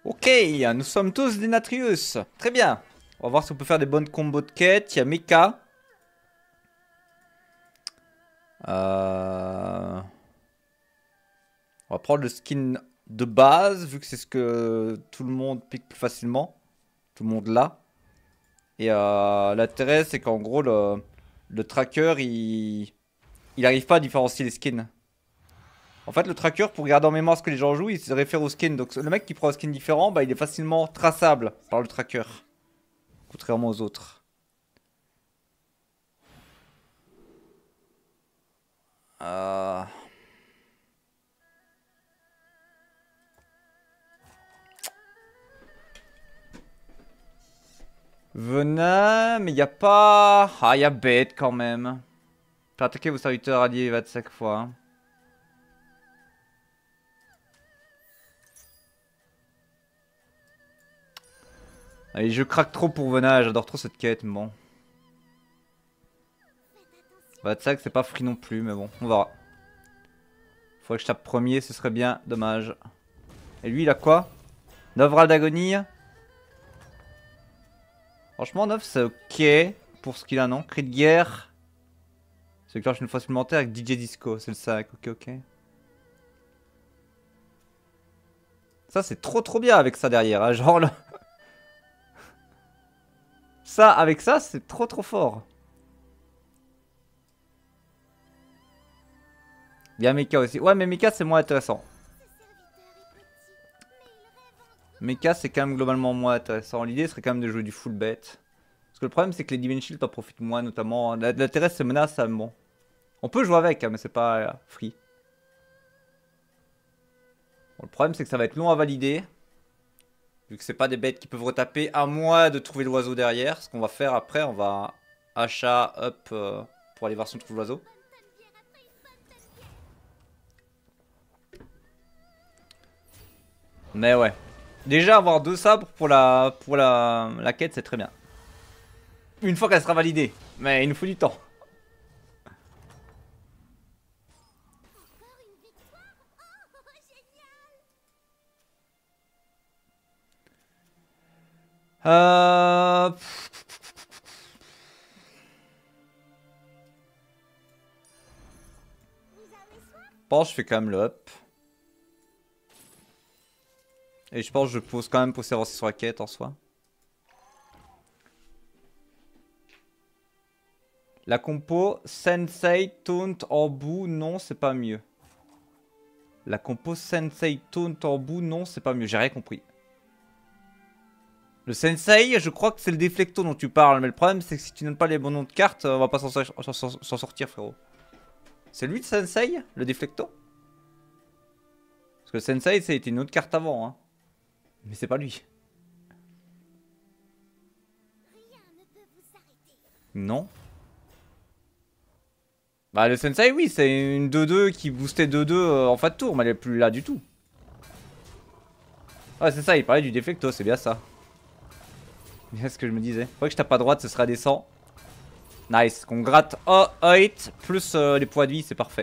Ok, nous sommes tous des Natrius. Très bien. On va voir si on peut faire des bonnes combos de quêtes. Il y a Mecha. On va prendre le skin de base, vu que c'est ce que tout le monde pique plus facilement. Tout le monde l'a. Et l'intérêt, c'est qu'en gros, le tracker, il arrive pas à différencier les skins. En fait, le tracker, pour garder en mémoire ce que les gens jouent, il se réfère au skin. Donc le mec qui prend un skin différent, bah, il est facilement traçable par le tracker. Contrairement aux autres. Euh... Venin, mais y a pas... Ah, y a bête quand même. Faire attaquer vos serviteurs alliés 25 fois. Hein. Allez, je craque trop pour Venin, j'adore trop cette quête, mais bon. 25, c'est pas free non plus, mais bon, on verra. Faudrait que je tape premier, ce serait bien, dommage. Et lui, il a quoi 9 râles d'agonie. Franchement, 9, c'est ok pour ce qu'il a, non? Cri de guerre. C'est cloche une fois supplémentaire avec DJ Disco, c'est le 5, ok, ok. Ça, c'est trop bien avec ça derrière, hein. Genre le... Ça, avec ça, c'est trop fort. Il y a Mecha aussi. Ouais, mais Mecha, c'est moins intéressant. Mecha, c'est quand même globalement moins intéressant. L'idée serait quand même de jouer du full bet. Parce que le problème, c'est que les Divine Shield en profitent moins, notamment. L'intérêt, c'est menace, ça, bon. On peut jouer avec, hein, mais c'est pas free. Bon, le problème, c'est que ça va être long à valider. Vu que c'est pas des bêtes qui peuvent retaper, à moins de trouver l'oiseau derrière. Ce qu'on va faire après, on va achat up pour aller voir si on trouve l'oiseau. Mais ouais. Déjà, avoir 2 sabres pour la quête, c'est très bien. Une fois qu'elle sera validée. Mais il nous faut du temps. Euh... Bon, je fais quand même le up. Et je pense que je pose quand même pour s'avancer sur la quête en soi. La compo Sensei Taunt en bout, non, c'est pas mieux. La compo Sensei Taunt en bout, non, c'est pas mieux. J'ai rien compris. Le Sensei, je crois que c'est le déflecto dont tu parles. Mais le problème, c'est que si tu donnes pas les bons noms de cartes, on va pas s'en sortir, frérot. C'est lui le Sensei, le déflecto? Parce que le Sensei, c'était une autre carte avant, hein. Mais c'est pas lui. Non. Bah le Sensei, oui, c'est une 2-2 qui boostait 2-2 en fin de tour, mais elle est plus là du tout. Ouais, c'est ça, il parlait du déflecto, c'est bien ça. Bien ce que je me disais. Faudrait que je tape à droite, ce sera des 100. Nice, qu'on gratte 8 plus les points de vie, c'est parfait.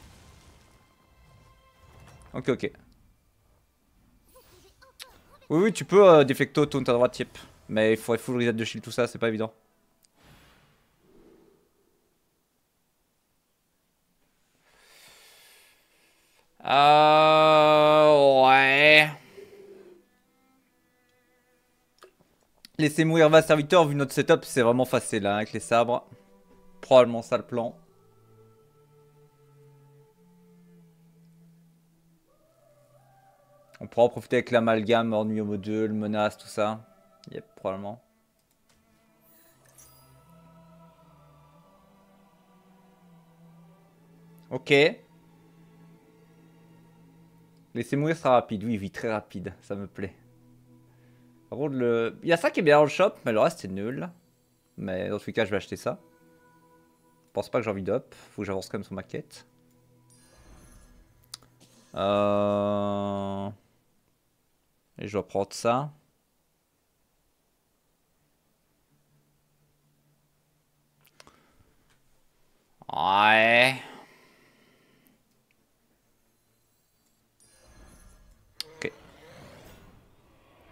Ok, ok. Oui, oui, tu peux déflecto, taunt à droite, yep. Mais il faudrait full reset de shield, tout ça, c'est pas évident. Ouais. Laisser mourir 20 serviteurs, vu notre setup, c'est vraiment facile là, avec les sabres. Probablement ça le plan. On pourra en profiter avec l'amalgame, ennui au module, menace, tout ça. Yep, probablement. Ok. Laisser mourir sera rapide. Oui, vie très rapide. Ça me plaît. Par contre, il y a ça qui est bien dans le shop, mais le reste c'est nul. Mais dans tous les cas, je vais acheter ça. Je pense pas que j'ai envie d'up. Faut que j'avance quand même sur ma quête. Et je dois prendre ça. Ouais. Ok.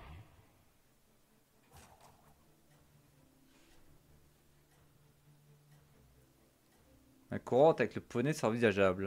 courante avec le poney, c'est envisageable.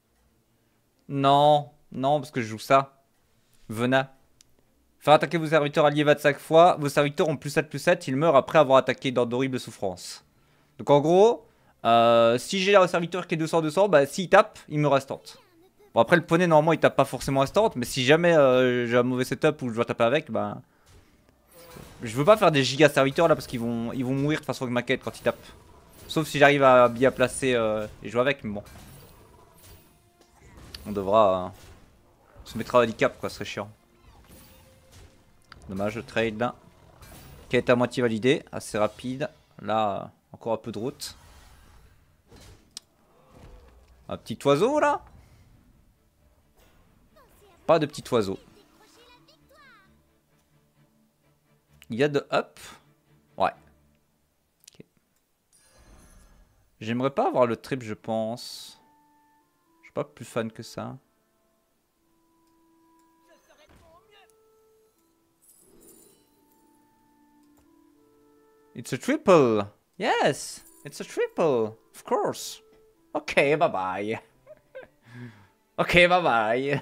Non, non, parce que je joue ça. Vena. Faire attaquer vos serviteurs alliés 25 fois. Vos serviteurs ont +7/+7. Ils meurent après avoir attaqué dans d'horribles souffrances. Donc en gros, si j'ai un serviteur qui est 200-200, bah s'il tape, il me reste tente. Bon après le poney normalement il tape pas forcément instant, mais si jamais j'ai un mauvais setup ou je dois taper avec, bah... Je veux pas faire des giga serviteurs là parce qu'ils vont mourir de toute façon avec ma quête quand ils tapent. Sauf si j'arrive à bien placer et jouer avec, mais bon. On devra se mettre à handicap quoi, ce serait chiant. Dommage le trade là. Qui est à moitié validé, assez rapide. Là, encore un peu de route. Un petit oiseau là? Pas de petit oiseau. Il y a de up? Ouais. Okay. J'aimerais pas avoir le trip, je pense. Je suis pas plus fan que ça. It's a triple. Yes, it's a triple. Of course. Ok, bye bye. Ok, bye bye.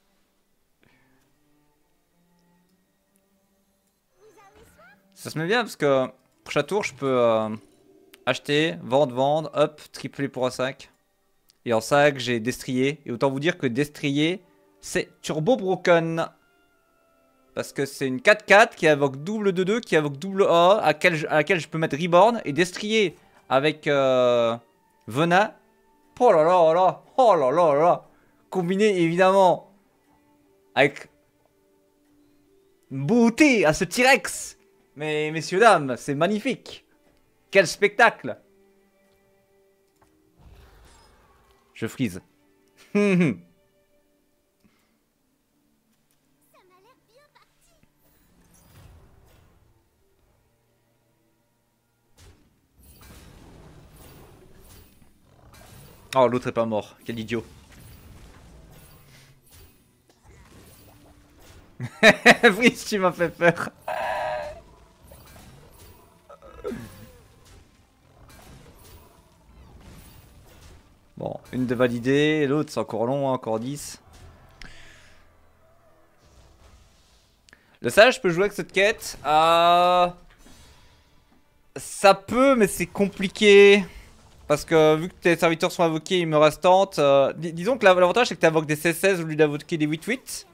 Ça se met bien parce que prochain tour, je peux acheter, vendre, hop, tripler pour un sac. Et en sac, j'ai destrier. Et autant vous dire que destrier, c'est turbo broken. Parce que c'est une 4-4 qui invoque double 2-2, qui invoque double A, à laquelle je peux mettre Reborn et destrier avec Vena. Oh là là là, oh là là là. Combiné évidemment avec beauté à ce T-Rex. Mais messieurs, dames, c'est magnifique. Quel spectacle. Je freeze. Oh, l'autre est pas mort. Quel idiot. Freeze, tu m'as fait peur. Bon, une de validée, l'autre c'est encore long, hein, encore 10. Le sage, je peux jouer avec cette quête. Ça peut, mais c'est compliqué. Parce que vu que tes serviteurs sont invoqués, il me reste tente. Disons que l'avantage c'est que tu invoques des 16-16 au lieu d'invoquer des 8-8.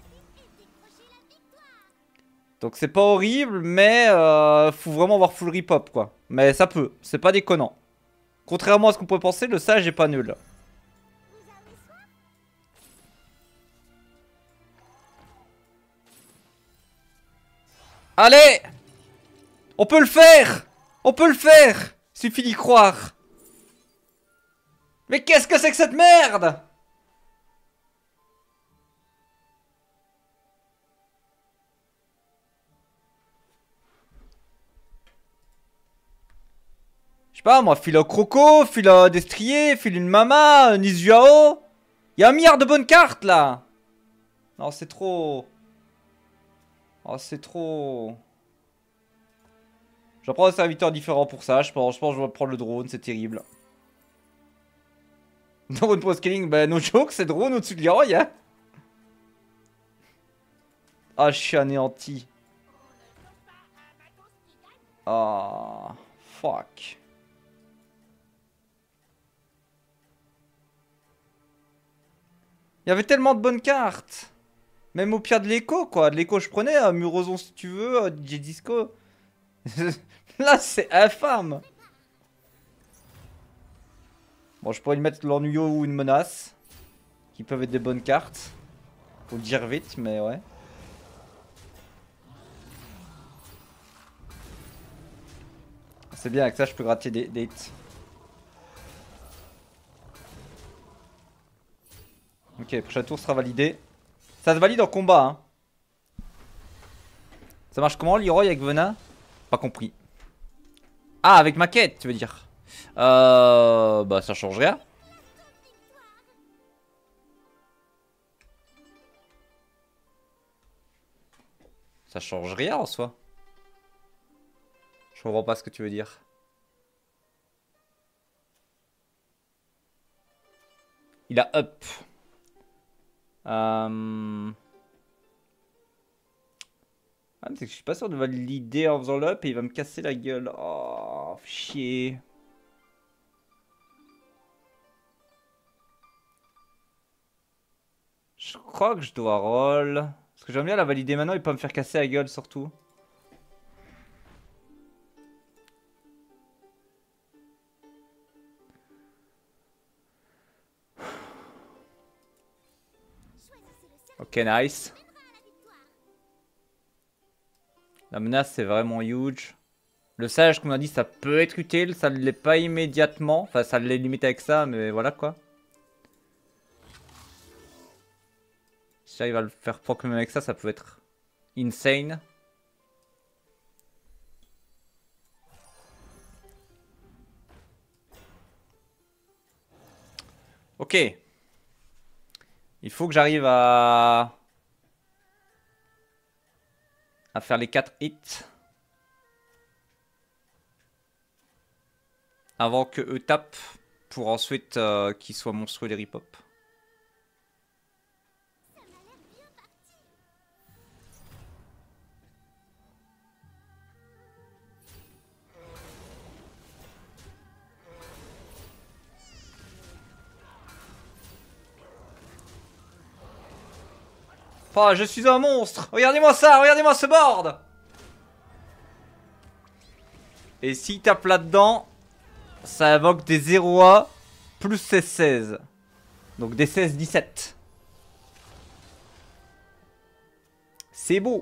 Donc c'est pas horrible, mais faut vraiment avoir full repop quoi. Mais ça peut, c'est pas déconnant. Contrairement à ce qu'on pourrait penser, le sage est pas nul. Allez! On peut le faire! On peut le faire! Suffit d'y croire. Mais qu'est-ce que c'est que cette merde? Je sais pas moi, file un croco, file un destrier, file une mama, un Izuao. Il y a un milliard de bonnes cartes là. Non, c'est trop. Oh, c'est trop. Je vais prendre un serviteur différent pour ça. Je pense que je vais prendre le drone, c'est terrible. Drone pro scaling, bah no joke, c'est drone au-dessus de l'Iroy, hein. Ah, je suis anéanti. Ah, fuck. Il y avait tellement de bonnes cartes. Même au pire de l'écho, quoi. De l'écho, je prenais Muroson si tu veux, DJ Disco. Là, c'est infâme. Bon, je pourrais lui mettre l'ennuyo ou une menace. Qui peuvent être des bonnes cartes. Faut le dire vite, mais ouais. C'est bien, avec ça, je peux gratter des hits. Ok, prochain tour sera validé. Ça se valide en combat, hein. Ça marche comment, Leroy, avec Venin? Pas compris. Ah, avec ma quête, tu veux dire? Bah, ça change rien. Ça change rien en soi. Je comprends pas ce que tu veux dire. Il a up. Ah, mais c'est que je suis pas sûr de valider en faisant le up et il va me casser la gueule. Oh, chier. Je crois que je dois roll. Parce que j'aime bien la valider maintenant et pas me faire casser la gueule surtout. Ok, nice. La menace c'est vraiment huge. Le sage, comme on a dit, ça peut être utile. Ça ne l'est pas immédiatement. Enfin, ça l'est limite avec ça, mais voilà quoi. Si j'arrive à le faire proclamer avec ça, ça peut être insane. Ok. Il faut que j'arrive à faire les 4 hits. Avant que eux tapent. Pour ensuite qu'ils soient monstrueux les rip-hop. Oh, je suis un monstre! Regardez-moi ça! Regardez-moi ce board! Et s'il tape là-dedans, ça invoque des 0A plus ses 16. Donc des 16-17. C'est beau!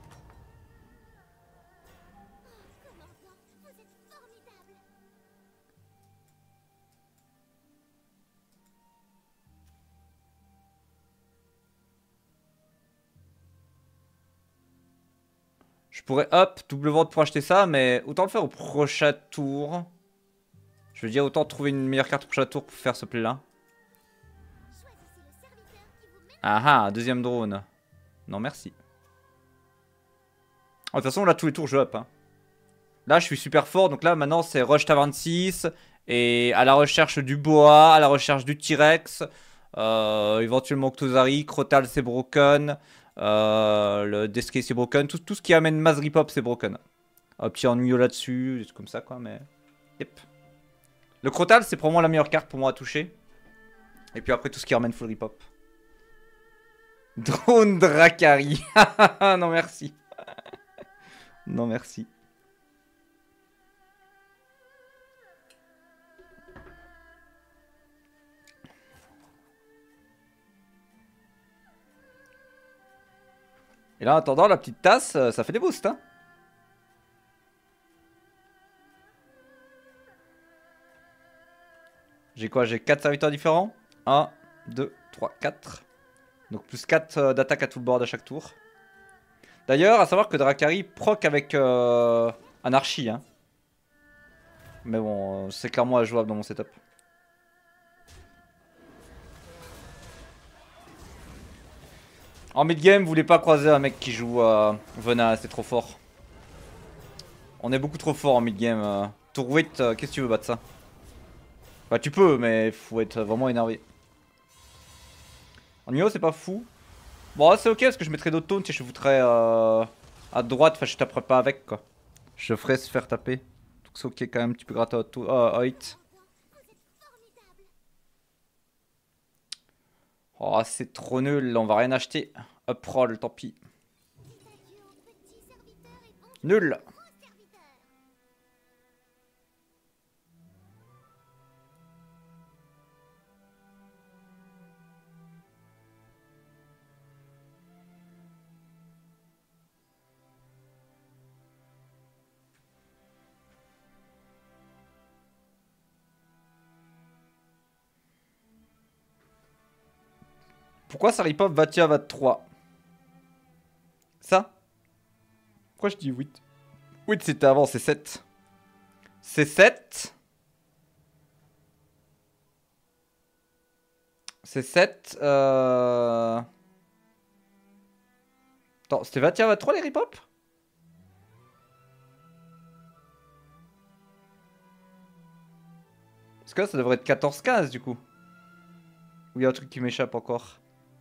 Je pourrais hop, double vente pour acheter ça, mais autant le faire au prochain tour. Je veux dire, autant trouver une meilleure carte au prochain tour pour faire ce play là. Ah ah, deuxième drone. Non, merci. Oh, de toute façon, là, tous les tours, je up. Hein. Là, je suis super fort. Donc là, maintenant, c'est Rush à 26. Et à la recherche du Boa, à la recherche du T-Rex. Éventuellement Octozari. Crotal, c'est broken. Le Deskey, c'est broken. Tout ce qui amène Mass Ripop, c'est broken. Un petit ennuyeux là-dessus. Des trucs comme ça, quoi. Mais. Yep. Le Crotal, c'est probablement la meilleure carte pour moi à toucher. Et puis après, tout ce qui ramène full Ripop. Drone Drakari. Non, merci. Non, merci. Et là, en attendant, la petite tasse, ça fait des boosts. Hein. J'ai quoi? J'ai 4 serviteurs différents. 1, 2, 3, 4. Donc plus 4 d'attaque à tout le board à chaque tour. D'ailleurs, à savoir que Drakari proc avec Anarchie. Hein. Mais bon, c'est clairement injouable dans mon setup. En mid-game, vous voulez pas croiser un mec qui joue Venin, c'est trop fort. On est beaucoup trop fort en mid-game. Tour 8, qu'est-ce que tu veux battre ça? Bah tu peux, mais faut être vraiment énervé. En niveau, c'est pas fou. Bon, c'est ok parce que je mettrai d'autres taunts et je foutrais à droite, enfin je taperai pas avec quoi. Je ferai se faire taper. Donc c'est ok quand même, tu peux gratter à hit. Oh, c'est trop nul, on va rien acheter. Up roll, tant pis. Nul. Pourquoi ça ripop Vatia 23? Ça? Pourquoi je dis 8? 8 c'était avant, c'est 7. C'est 7. C'est 7. Attends, c'était Vatia 23 les ripop? Parce que là, ça devrait être 14-15 du coup. Ou il y a un truc qui m'échappe encore?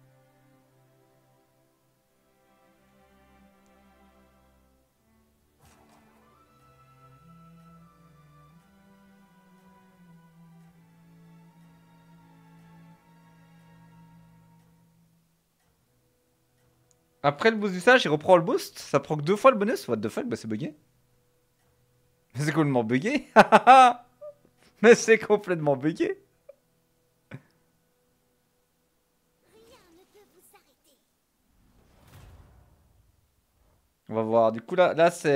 Après le boost du sage, il reprend le boost. Ça proc 2 fois le bonus. What the fuck, bah c'est bugué. C'est complètement bugué. Mais c'est complètement bugué. On va voir. Du coup, là c'est.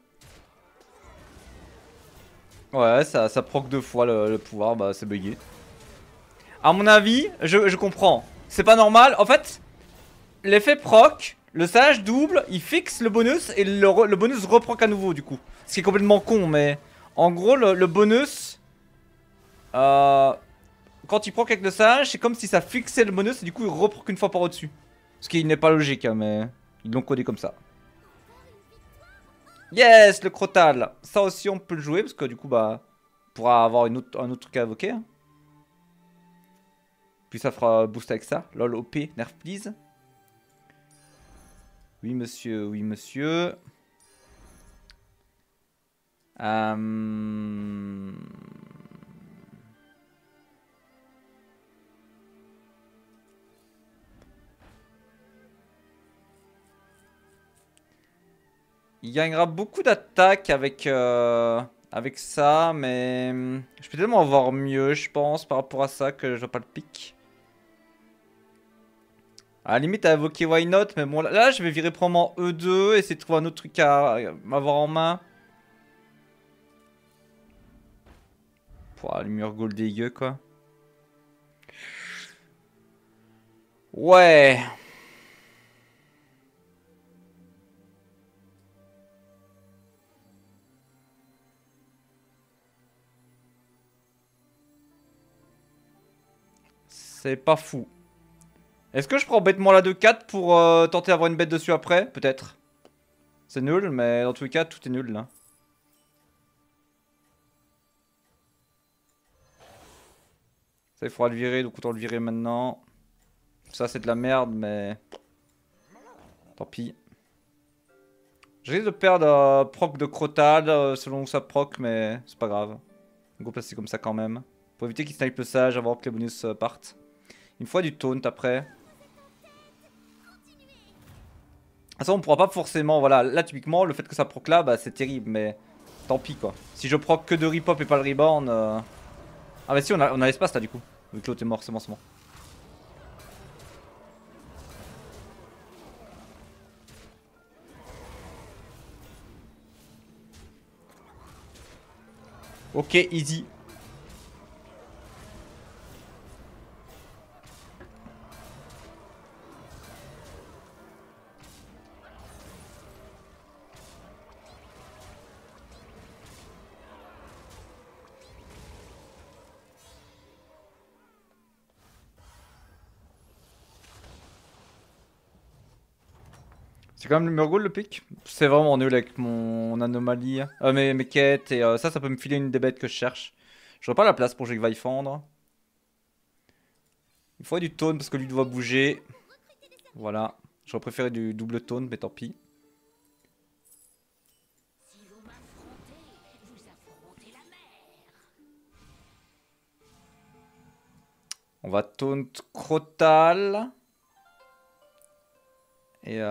Ouais, ça proc 2 fois le pouvoir. Bah, c'est bugué. À mon avis, je comprends. C'est pas normal. En fait, l'effet proc, le sage double, il fixe le bonus et le bonus reproc à nouveau, du coup. Ce qui est complètement con, mais. En gros, le bonus. Quand il proc avec le sage, c'est comme si ça fixait le bonus et du coup, il reproc une fois par au-dessus. Ce qui n'est pas logique, hein, mais. Ils l'ont codé comme ça. Yes, le crotal. Ça aussi, on peut le jouer parce que du coup, bah, on pourra avoir un autre truc à invoquer. Hein. Puis ça fera boost avec ça. Lol, OP, nerf please. Oui, monsieur, oui, monsieur. Il gagnera beaucoup d'attaques avec ça, mais je peux tellement avoir mieux, je pense, par rapport à ça, que je vois pas le pic. À la limite, à invoquer Why Not, mais bon, là, je vais virer probablement E2, essayer de trouver un autre truc à m'avoir en main. Pour la lumière gold dégueu, quoi. Ouais. C'est pas fou. Est-ce que je prends bêtement la 2-4 pour tenter d'avoir une bête dessus après? Peut-être. C'est nul, mais dans tous les cas, tout est nul là. Ça, il faudra le virer, donc autant le virer maintenant. Ça, c'est de la merde, mais. Tant pis. Je risque de perdre proc de Crotal selon où ça proc, mais c'est pas grave. On va passer comme ça quand même. Pour éviter qu'il snipe le sage avant que les bonus partent. Il me faut du taunt après. Ça, on pourra pas forcément. Voilà, là, typiquement, le fait que ça proc là, bah, c'est terrible, mais tant pis quoi. Si je proc que de repop et pas le reborn. Ah, bah si, on a l'espace là du coup. Vu que l'autre est mort, c'est bon, c'est bon. Ok, easy. C'est quand même le Murgool le pic. C'est vraiment nul avec mon anomalie. Mes quêtes et ça peut me filer une des bêtes que je cherche. J'aurais pas la place pour que je vaille fendre. Il faudrait du taunt parce que lui doit bouger. Voilà. J'aurais préféré du double taunt, mais tant pis. On va taunt Crotal. Et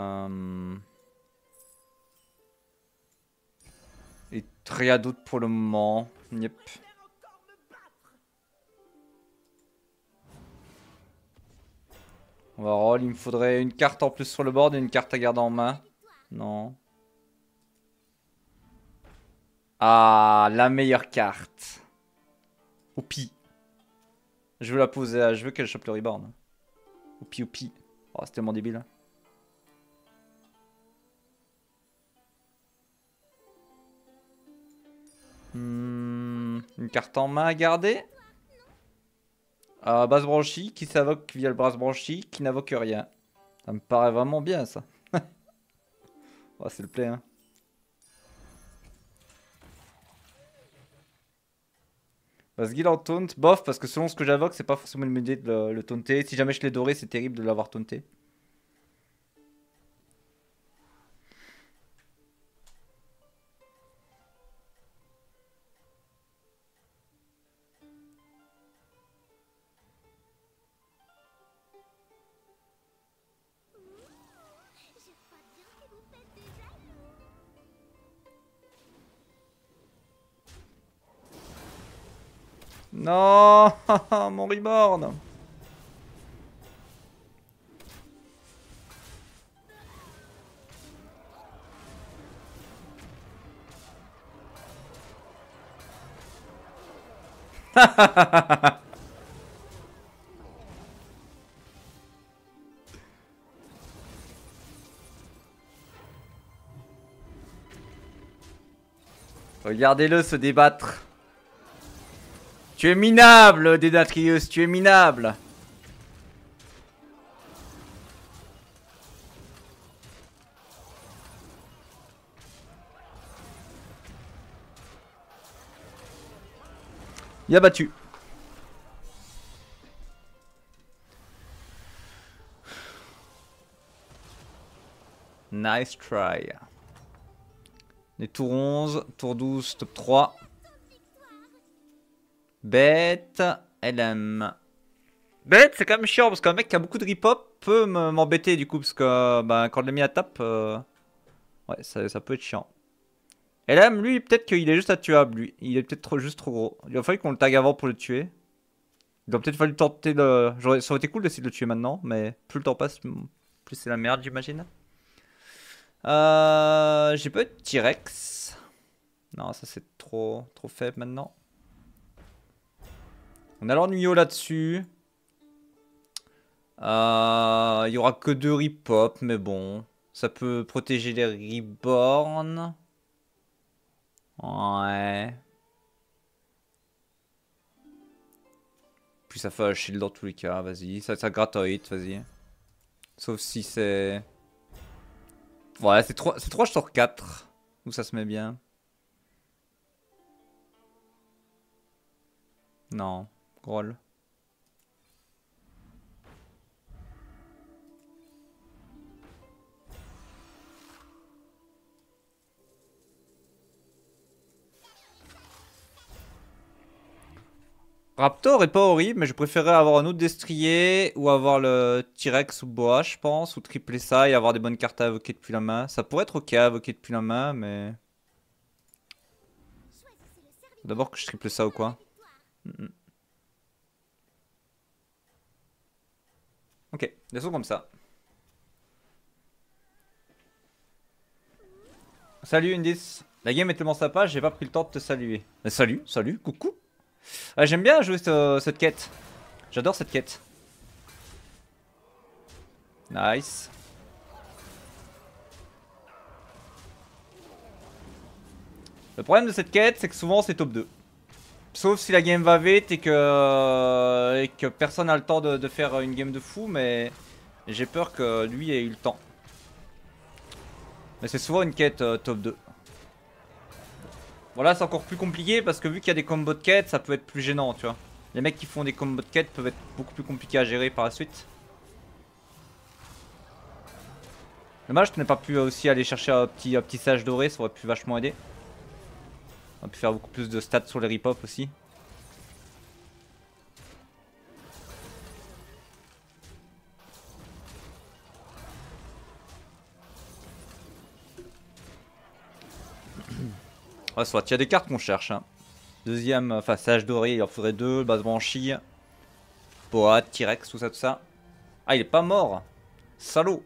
et rien d'autre pour le moment. Yep. On va roll. Il me faudrait une carte en plus sur le board et une carte à garder en main. Non. Ah, la meilleure carte. Oupi. Je veux la poser, je veux qu'elle chope le reborn. Oupi oupi. Oh, c'est tellement débile. Une carte en main à garder. Base branchie, qui s'invoque via le base branchie, qui n'invoque rien. Ça me paraît vraiment bien ça. Oh, c'est le play hein. Vas-y, en taunt. Bof, parce que selon ce que j'invoque, c'est pas forcément une bonne idée de le taunter. Si jamais je l'ai doré, c'est terrible de l'avoir taunté. Non, mon reborn. Regardez-le se débattre. Tu es minable, Dénatrius, tu es minable. Il a battu. Nice try. Les tours 11, tour 12, top 3. Bête, LM. Bête, c'est quand même chiant parce qu'un mec qui a beaucoup de rip-hop peut m'embêter du coup. Parce que bah, quand l'ennemi à tape, ouais, ça peut être chiant. LM, lui, peut-être qu'il est juste intuable. Lui, il est peut-être juste trop gros. Il a fallu qu'on le tag avant pour le tuer. Il aurait peut-être fallu tenter de. Ça aurait été cool d'essayer de le tuer maintenant, mais plus le temps passe, plus c'est la merde, j'imagine. J'ai pas eu de T-Rex. Non, ça c'est trop faible maintenant. On a l'ennuyau là-dessus. Il y aura que 2 rip-hop, mais bon. Ça peut protéger les reborn. Ouais. Puis ça fait un shield dans tous les cas, vas-y. Ça gratte un hit, vas-y. Sauf si c'est... Ouais, c'est 3 je sors 4. Où ça se met bien. Non, Groll. Raptor est pas horrible, mais je préférerais avoir un autre destrier ou avoir le T-Rex ou Boa, je pense, ou tripler ça et avoir des bonnes cartes à invoquer depuis la main. Ça pourrait être ok à invoquer depuis la main, mais... Faut d'abord que je triple ça ou quoi. Ok, laissons comme ça. Salut Indis. La game est tellement sympa, j'ai pas pris le temps de te saluer. Mais salut, coucou. J'aime bien jouer cette quête. J'adore cette quête. Nice. Le problème de cette quête, c'est que souvent c'est top 2. Sauf si la game va vite et que personne n'a le temps de faire une game de fou, mais j'ai peur que lui ait eu le temps. Mais c'est souvent une quête top 2. Voilà, c'est encore plus compliqué parce que vu qu'il y a des combos de quêtes, ça peut être plus gênant, tu vois. Les mecs qui font des combos de quêtes peuvent être beaucoup plus compliqués à gérer par la suite. Dommage, je n'ai pas pu aussi aller chercher un petit sage doré, ça aurait pu vachement aider. On a pu faire beaucoup plus de stats sur les rip-hop aussi. Ouais, soit, il y a des cartes qu'on cherche. Hein. Deuxième, enfin, sage doré, il en faudrait 2, base branchie. Boa, T-Rex, tout ça. Ah, il est pas mort. Salaud.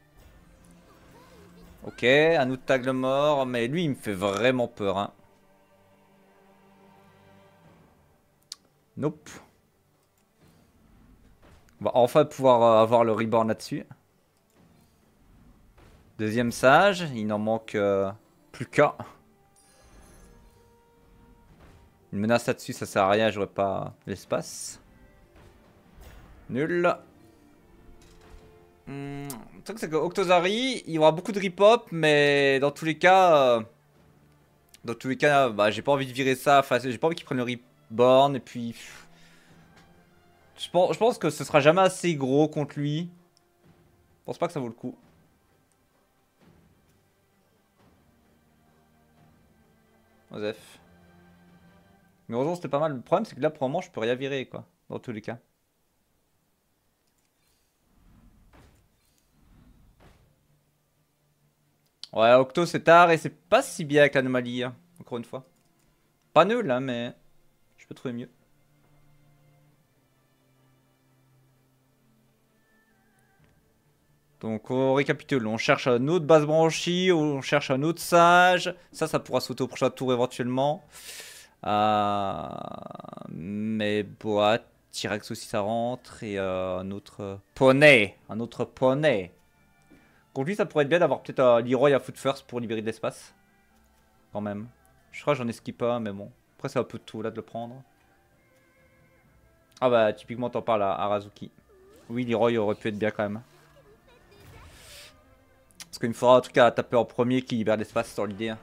Ok, un autre tag mort, mais lui, il me fait vraiment peur. Hein. Nope. On va enfin pouvoir avoir le reborn là-dessus. Deuxième sage, il n'en manque plus qu'un. Une menace là-dessus, ça sert à rien, j'aurais pas l'espace. Nul. Le truc c'est que Octozari, il y aura beaucoup de rip-hop, mais dans tous les cas, bah, j'ai pas envie de virer ça. Enfin, j'ai pas envie qu'il prenne le rip. bornes et puis... Je pense que ce sera jamais assez gros contre lui. Je pense pas que ça vaut le coup. Osef. Mais heureusement c'était pas mal. Le problème c'est que là pour le moment je peux rien virer quoi. Dans tous les cas. Ouais, Octo c'est tard et c'est pas si bien avec l'anomalie, hein, encore une fois. Pas nul hein, mais je peux trouver mieux. Donc on récapitule, on cherche un autre base branchie, on cherche un autre sage. Ça pourra sauter au prochain tour éventuellement. Mais boîte, T-Rex aussi ça rentre. Et un autre poney. Un autre poney. Contre lui ça pourrait être bien d'avoir peut-être Leroy à foot first pour libérer de l'espace. Quand même. Je crois que j'en ai skip un mais bon. Après c'est un peu tôt là de le prendre. Ah bah typiquement t'en parles à Arazuki. Oui Leroy aurait pu être bien quand même. Parce qu'il me faudra en tout cas taper en premier qui libère l'espace dans l'idée.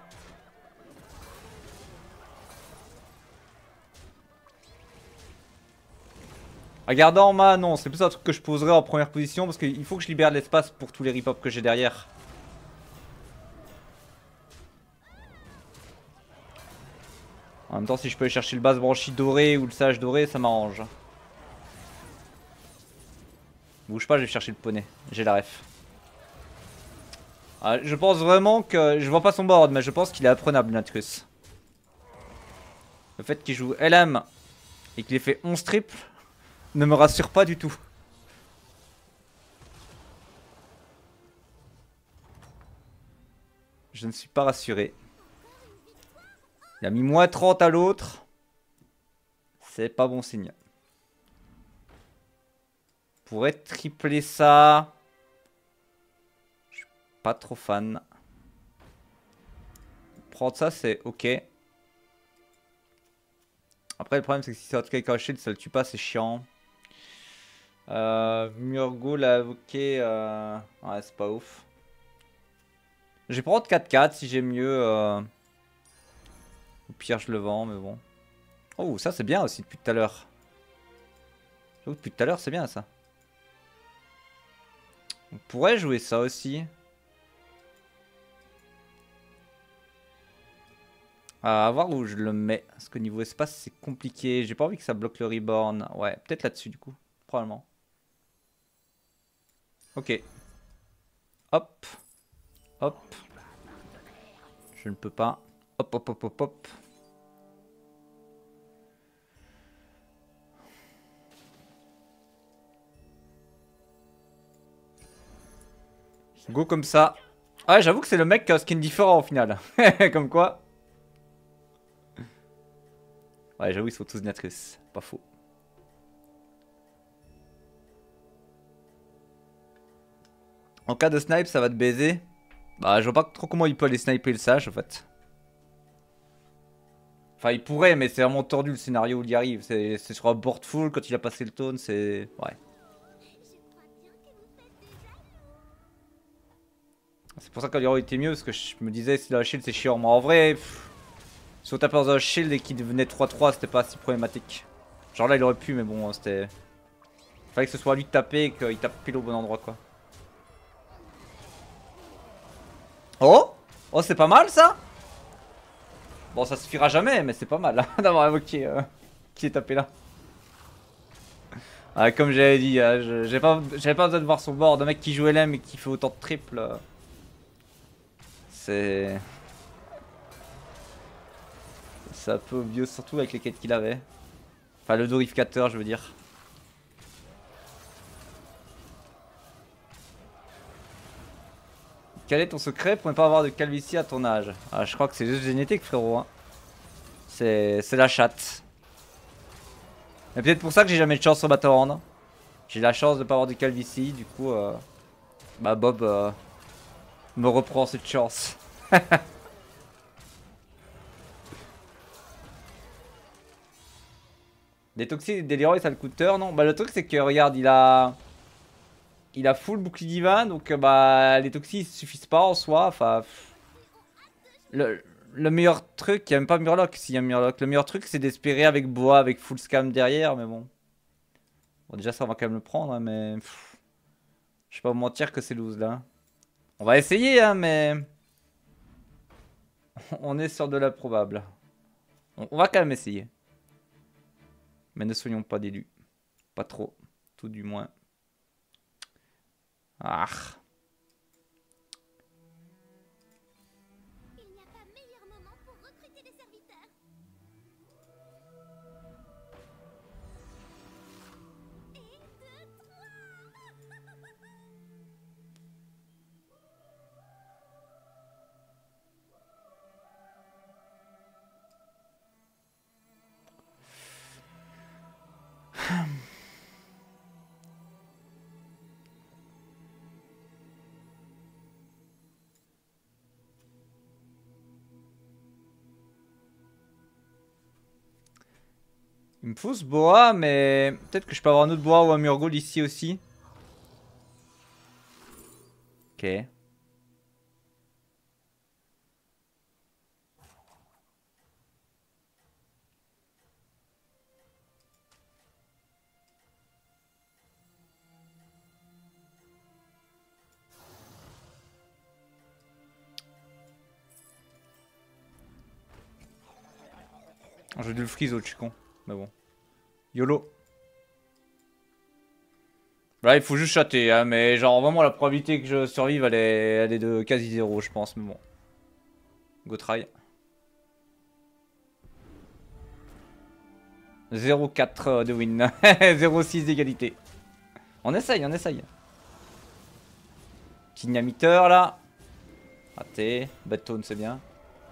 Regarder en main, non, c'est plus un truc que je poserai en première position parce qu'il faut que je libère l'espace pour tous les rip que j'ai derrière. En même temps, si je peux aller chercher le base branchi doré ou le sage doré, ça m'arrange. Bouge pas, je vais chercher le poney. J'ai la ref. Ah, je pense vraiment que... Je vois pas son board, mais je pense qu'il est apprenable, Natrus. Le fait qu'il joue LM et qu'il ait fait 11 triples ne me rassure pas du tout. Je ne suis pas rassuré. Il a mis moins 30 à l'autre. C'est pas bon signe. Pourrait tripler ça. Je suis pas trop fan. Prendre ça, c'est ok. Après, le problème, c'est que si c'est autre quelqu'un shield, ça le tue pas, c'est chiant. Murgo l'a invoqué. Ouais, c'est pas ouf. Je vais prendre 4-4 si j'ai mieux. Au pire, je le vends, mais bon. Oh, ça, c'est bien aussi depuis tout à l'heure. J'avoue, depuis tout à l'heure, c'est bien ça. On pourrait jouer ça aussi. À voir où je le mets. Parce que niveau espace, c'est compliqué. J'ai pas envie que ça bloque le reborn. Ouais, peut-être là-dessus du coup. Probablement. Ok. Hop. Hop. Je ne peux pas. Hop, hop, hop, hop, hop. Go comme ça. Ah, j'avoue que c'est le mec qui a un skin différent au final. Comme quoi. Ouais, j'avoue, ils sont tous Natrus. Pas faux. En cas de snipe, ça va te baiser. Bah, je vois pas trop comment il peut aller sniper le sage en fait. Enfin, il pourrait, mais c'est vraiment tordu le scénario où il y arrive. C'est sur un board full quand il a passé le taunt, c'est. Ouais. C'est pour ça qu'Aliro était mieux, parce que je me disais, si la shield c'est chiant. Mais en vrai, si on tapait dans un shield et qu'il devenait 3-3, c'était pas si problématique. Genre là, il aurait pu, mais bon, c'était. Fallait que ce soit lui de taper et qu'il tape pile au bon endroit, quoi. Oh! Oh, c'est pas mal ça! Bon, ça suffira jamais, mais c'est pas mal d'avoir invoqué qui est tapé là. Ah, comme j'avais dit, j'avais pas besoin de voir son board. Un mec qui joue LM et qui fait autant de triples. C'est un peu obvious, surtout avec les quêtes qu'il avait. Enfin, le dorificateur, je veux dire. Quel est ton secret pour ne pas avoir de calvitie à ton âge? Ah, je crois que c'est juste génétique, frérot. Hein. C'est la chatte. Et peut-être pour ça que j'ai jamais de chance sur Battleground. J'ai la chance de ne pas avoir de calvitie, du coup, bah Bob me reprend cette chance. Des toxiques, des Leroy, ça le coûteur, non? Bah le truc c'est que regarde, il a full bouclier divin, donc bah les toxiques suffisent pas en soi. Enfin, Le meilleur truc, il n'y a même pas Murloc s'il y a Murloc. Le meilleur truc, c'est d'espérer avec Boa, avec full scam derrière, mais bon. Bon, déjà, ça, on va quand même le prendre, hein, mais. Je vais pas vous mentir que c'est loose là. On va essayer, hein, mais. On est sur de l'improbable. On va quand même essayer. Mais ne soyons pas déçus. Pas trop. Tout du moins. Ah. Il n'y a pas meilleur moment pour recruter des serviteurs. Et deux, trois. Il me faut ce boa, mais peut-être que je peux avoir un autre boa ou un Murgold ici aussi. Ok. J'ai dû le freeze, je suis con. Mais bon. YOLO. Là, il faut juste chatter, hein, mais genre vraiment la probabilité que je survive, elle est de quasi 0, je pense, mais bon. Go try. 0,4 de win. 0,6 d'égalité. On essaye, on essaye. Kignamiteur là. Raté. Bad tone, c'est bien.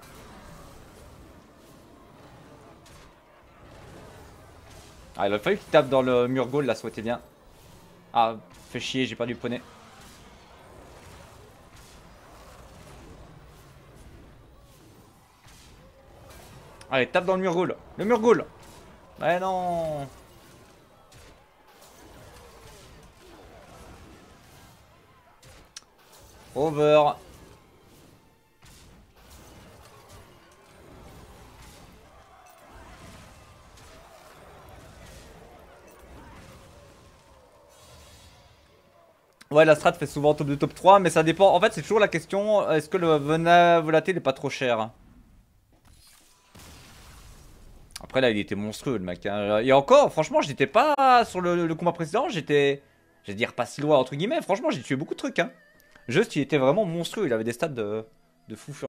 Ah, il a fallu qu'il tape dans le mur goal là, ça aurait été bien. Ah, fait chier, j'ai perdu le poney. Allez, tape dans le mur goal. Le mur goal. Ouais, non. Over. Ouais, la strat fait souvent top 2, top 3, mais ça dépend. En fait, c'est toujours la question, est-ce que le Vena volatile est pas trop cher? Après, là, il était monstrueux, le mec, hein. Et encore, franchement, j'étais pas sur le combat précédent, j'étais, je vais dire, pas si loin, entre guillemets. Franchement, j'ai tué beaucoup de trucs, hein. Juste, il était vraiment monstrueux, il avait des stats de fou furieux.